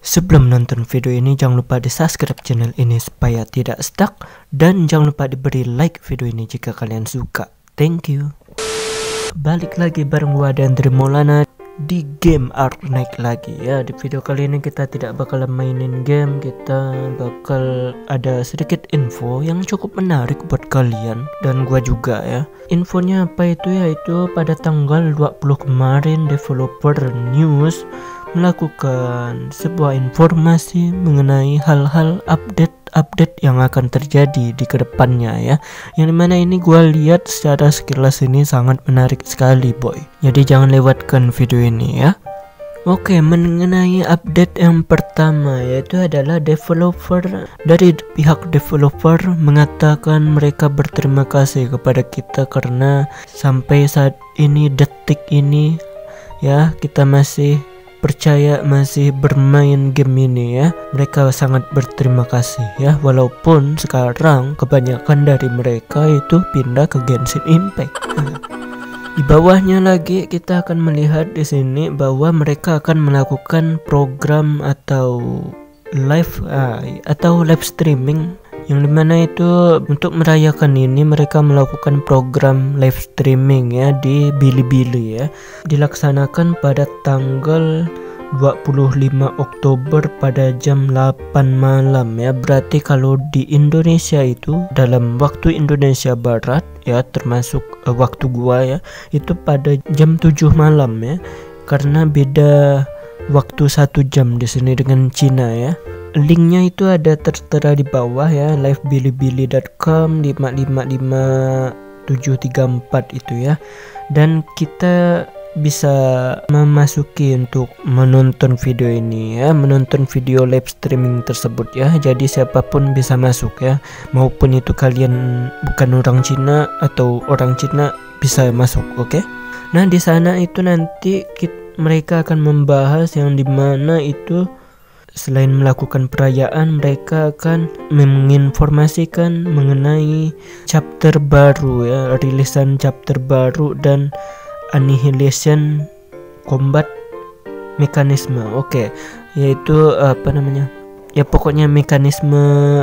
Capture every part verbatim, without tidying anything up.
Sebelum nonton video ini, jangan lupa di subscribe channel ini supaya tidak stuck. Dan jangan lupa diberi like video ini jika kalian suka. Thank you. Balik lagi bareng gua dan Andri Maulana di game Ark Knight lagi ya. Di video kali ini kita tidak bakal mainin game, kita bakal ada sedikit info yang cukup menarik buat kalian dan gua juga ya. Infonya apa itu ya, itu pada tanggal dua puluh kemarin developer news melakukan sebuah informasi mengenai hal-hal update-update yang akan terjadi di kedepannya ya. Yang dimana ini gue lihat secara sekilas ini sangat menarik sekali boy. Jadi jangan lewatkan video ini ya. Oke, mengenai update yang pertama yaitu adalah developer, dari pihak developer mengatakan mereka berterima kasih kepada kita karena sampai saat ini, detik ini ya, kita masih percaya masih bermain game ini ya. Mereka sangat berterima kasih ya, walaupun sekarang kebanyakan dari mereka itu pindah ke Genshin Impact. Di bawahnya lagi kita akan melihat di sini bahwa mereka akan melakukan program atau live uh, atau live streaming, yang dimana itu untuk merayakan ini mereka melakukan program live streaming ya di Bilibili ya, dilaksanakan pada tanggal dua puluh lima Oktober pada jam delapan malam ya. Berarti kalau di Indonesia itu dalam waktu Indonesia Barat ya, termasuk uh, waktu gua ya, itu pada jam tujuh malam ya, karena beda waktu satu jam di sini dengan Cina ya. Linknya itu ada tertera di bawah ya, live bilibili dot com lima lima lima tujuh tiga empat itu ya. Dan kita bisa memasuki untuk menonton video ini ya, menonton video live streaming tersebut ya. Jadi siapapun bisa masuk ya, maupun itu kalian bukan orang Cina atau orang Cina bisa masuk, oke? Okay? Nah di sana itu nanti kita, mereka akan membahas yang dimana itu selain melakukan perayaan, mereka akan menginformasikan mengenai chapter baru ya, rilisan chapter baru dan annihilation combat mekanisme. Oke, okay. Yaitu apa namanya? Ya pokoknya mekanisme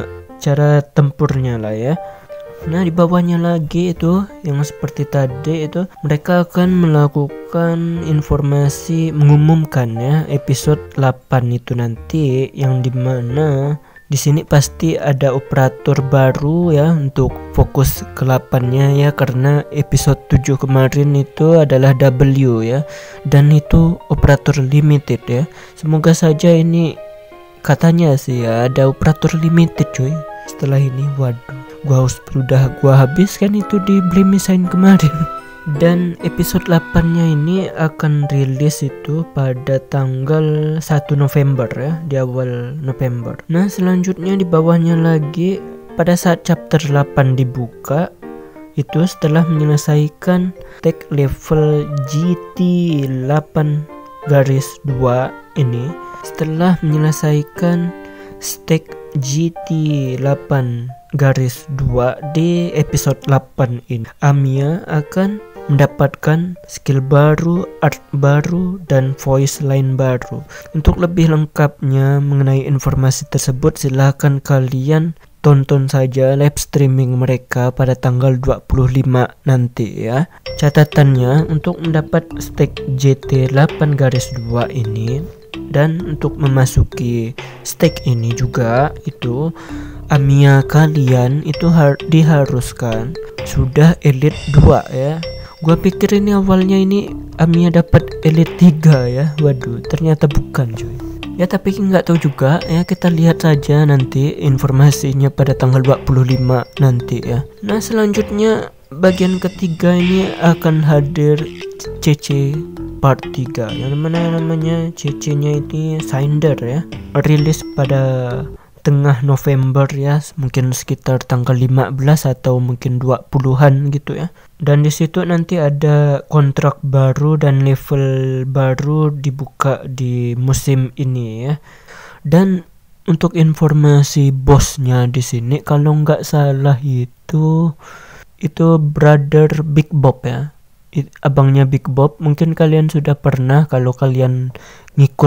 cara tempurnya lah ya. Nah di bawahnya lagi itu yang seperti tadi itu mereka akan melakukan informasi, mengumumkan ya episode delapan itu nanti, yang dimana di sini pasti ada operator baru ya untuk fokus ke delapan-nya ya, karena episode tujuh kemarin itu adalah W ya, dan itu operator limited ya. Semoga saja ini, katanya sih ya ada operator limited cuy. Setelah ini waduh, gua harus sudah gua habiskan itu di Blimisign kemarin. Dan episode delapan-nya ini akan rilis itu pada tanggal satu November ya, di awal November. Nah selanjutnya di bawahnya lagi, pada saat chapter delapan dibuka itu setelah menyelesaikan tag level G T delapan garis dua ini, setelah menyelesaikan stack G T delapan garis dua di episode delapan ini, Amiya akan mendapatkan skill baru, art baru, dan voice line baru. Untuk lebih lengkapnya mengenai informasi tersebut, silahkan kalian tonton saja live streaming mereka pada tanggal dua puluh lima nanti ya. Catatannya, untuk mendapat stack G T delapan garis dua ini dan untuk memasuki stack ini juga itu Amiya kalian itu har- diharuskan sudah elite dua ya. Gua pikir ini awalnya ini Amiya dapat elite tiga ya. Waduh, ternyata bukan cuy. Ya tapi nggak tahu juga ya, kita lihat saja nanti informasinya pada tanggal dua puluh lima nanti ya. Nah selanjutnya bagian ketiga ini akan hadir C C part tiga, yang mana namanya C C-nya ini Cinder ya. Rilis pada tengah November ya, mungkin sekitar tanggal lima belas atau mungkin dua puluhan gitu ya. Dan di situ nanti ada kontrak baru dan level baru dibuka di musim ini ya. Dan untuk informasi bosnya di sini kalau nggak salah itu itu Brother Big Bob ya. It, abangnya Big Bob. Mungkin kalian sudah pernah kalau kalian ngikut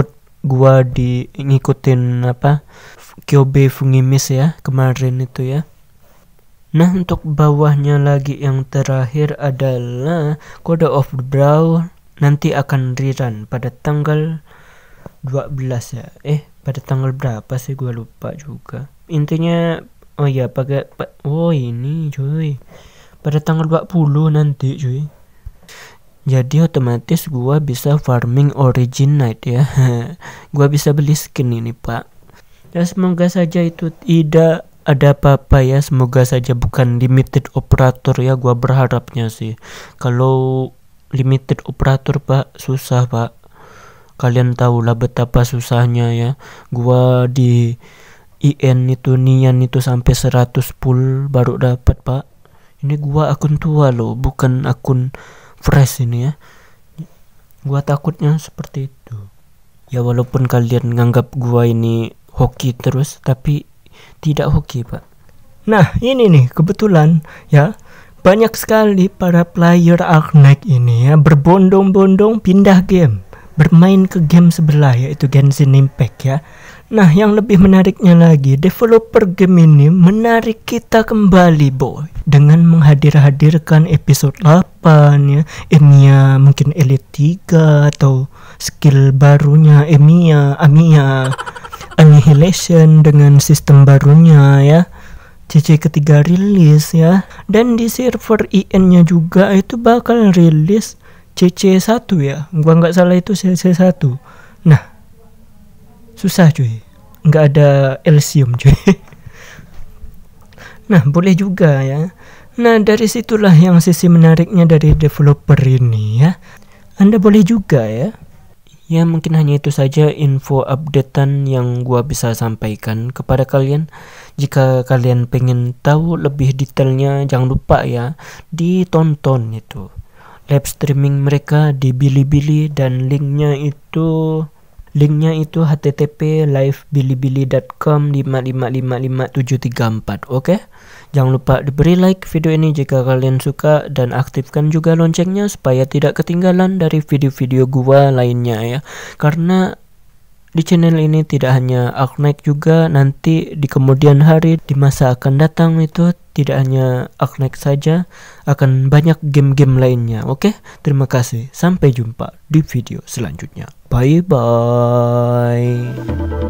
gua di ngikutin apa Kyobe Fungimis ya kemarin itu ya. Nah, untuk bawahnya lagi yang terakhir adalah Code of the Brawl, nanti akan rerun pada tanggal dua belas ya. Eh, pada tanggal berapa sih gua lupa juga. Intinya oh ya pakai pa, oh ini cuy. Pada tanggal dua puluh nanti cuy. Jadi otomatis gua bisa farming Origin Knight ya. Gua bisa beli skin ini, Pak. Ya semoga saja itu tidak ada apa-apa ya. Semoga saja bukan limited operator ya, gua berharapnya sih. Kalau limited operator, Pak, susah, Pak. Kalian tahulah betapa susahnya ya. Gua di I N itu Nian itu sampai seratus pull baru dapat, Pak. Ini gua akun tua loh, bukan akun fresh ini ya. Gua takutnya seperti itu. Ya walaupun kalian nganggap gua ini hoki terus, tapi tidak hoki, Pak. Nah, ini nih kebetulan ya, banyak sekali para player Arknight ini ya berbondong-bondong pindah game, bermain ke game sebelah yaitu Genshin Impact ya. Nah, yang lebih menariknya lagi, developer game ini menarik kita kembali, boy, dengan menghadir-hadirkan episode delapan ya, Emiya mungkin Elite tiga atau skill barunya Emiya, Amiya, Annihilation dengan sistem barunya ya. C C ketiga rilis ya, dan di server I N-nya juga itu bakal rilis C C satu ya, gua nggak salah itu C C satu. Nah, susah cuy, nggak ada Elysium cuy. Nah, boleh juga ya. Nah, dari situlah yang sisi menariknya dari developer ini ya. Anda boleh juga ya. Ya mungkin hanya itu saja info updatean yang gua bisa sampaikan kepada kalian. Jika kalian pengen tahu lebih detailnya, jangan lupa ya ditonton itu live streaming mereka di Bilibili, dan linknya itu linknya itu h t t p live bilibili dot com lima lima lima lima tujuh tiga empat. Oke, jangan lupa diberi like video ini jika kalian suka, dan aktifkan juga loncengnya supaya tidak ketinggalan dari video-video gua lainnya ya. Karena di channel ini tidak hanya Arknight, juga nanti di kemudian hari di masa akan datang itu tidak hanya Arknight saja, akan banyak game-game lainnya. Oke, terima kasih. Sampai jumpa di video selanjutnya. Bye bye.